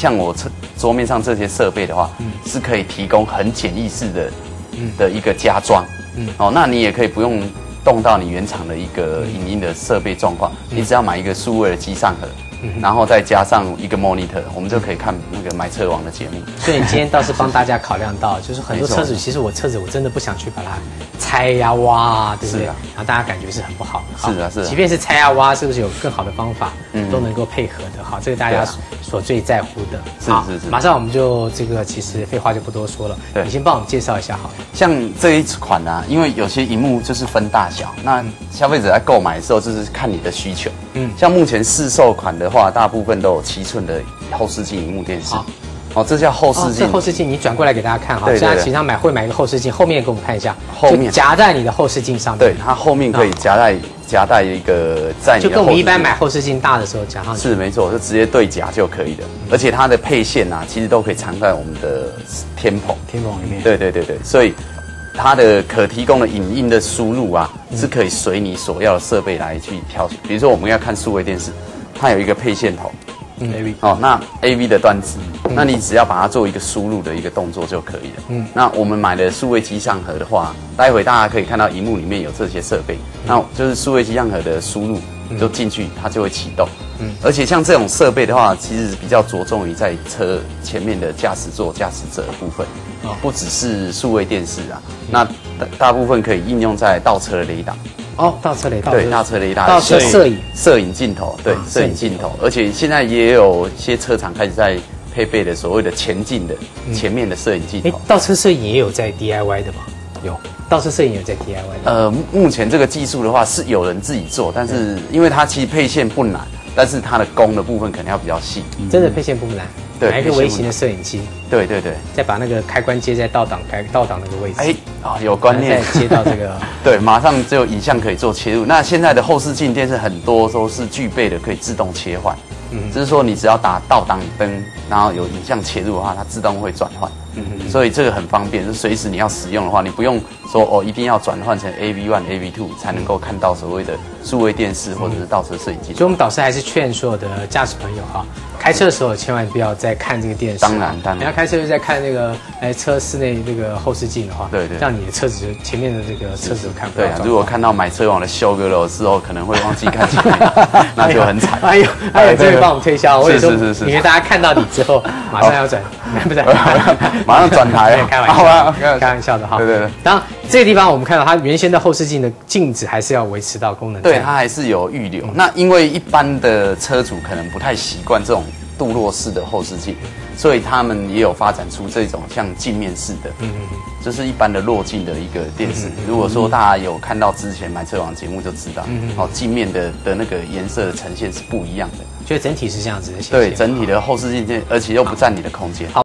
像我桌面上这些设备的话，是可以提供很简易式的一个加装。哦，那你也可以不用动到你原厂的一个影音的设备状况，你只要买一个数位的机上盒。然后再加上一个 monitor， 我们就可以看那个买车王的节目。 所以你今天倒是帮大家考量到，就是很多车主，其实我车子我真的不想去把它拆呀挖，对不对？然后大家感觉是很不好的。是啊，是啊。即便是拆呀挖，是不是有更好的方法，都能够配合的？好，这个大家所最在乎的。是。马上我们就这个，其实废话就不多说了。对，你先帮我们介绍一下好了。 像这一款啊，因为有些萤幕就是分大小，那消费者在购买的时候就是看你的需求。像目前市售款的话，大部分都有7寸的后视镜萤幕电视。哦，这叫后视镜。 这后视镜你转过来给大家看哈。现在其实上会买一个后视镜，后面给我们看一下。 后面夹在你的后视镜上面。 对，它后面可以夹带一个在你的。 就跟我们一般买后视镜大的时候夹上去。 是没错，就直接对夹就可以了。而且它的配线啊，其实都可以藏在我们的天棚里面。 对，所以它的可提供的影音的输入啊，是可以随你所要的设备来去挑选。比如说我们要看数位电视，它有一个配线头。AV 哦，那 AV 的端子，那你只要把它做一个输入的一个动作就可以了。那我们买的数位机上盒的话，待会大家可以看到荧幕里面有这些设备，那就是数位机上盒的输入就进去，它就会启动。而且像这种设备的话，其实比较着重于在车前面的驾驶座、驾驶者的部分，不只是数位电视啊，那大部分可以应用在倒车的雷达。 倒车雷达， 对，倒车雷达， 倒车摄影镜头，对，摄影镜头，而且现在也有些车厂开始在配备的所谓的前进的前面的摄影镜头。 倒车摄影也有在 DIY 的吗？有，倒车摄影有在 DIY 的。 目前这个技术的话是有人自己做，但是因为它其实配线不难，但是它的工的部分可能要比较细。 真的配线不难。买一个微型的摄影机， 对， 再把那个开关接在倒档那个位置， 有观念， 再接到这个， 对，马上就有影像可以做切入。那现在的后视镜电视很多都是具备的可以自动切换，就是说你只要打倒档灯，然后有影像切入的话，它自动会转换，所以这个很方便，就随时你要使用的话，你不用说一定要转换成 AV1、AV2 才能够看到所谓的数位电视或者是倒车摄影机。 所以我们导师还是劝所有的驾驶朋友哈，开车的时候千万不要再看这个电视。 当然。 你要开车就在看那个车室内那个后视镜的话， 对， 让你的车子前面的这个车子都看不到。 对，如果看到买车网的修哥了之后，可能会忘记看前面，那就很惨。 哎呦，这个帮我们推销，我也说， 是， 因为大家看到你之后，马上要转，不是， 马上转台， 开玩笑的哈。 对。 当然，这个地方我们看到它原先的后视镜的镜子还是要维持到功能。 对，它还是有预留。那因为一般的车主可能不太习惯这种镀铬式的后视镜，所以他们也有发展出这种像镜面式的，就是一般的落镜的一个电视。如果说大家有看到之前买车网节目就知道，镜面的那个颜色的呈现是不一样的。 所以整体是这样子的。 对，整体的后视镜，而且又不占你的空间。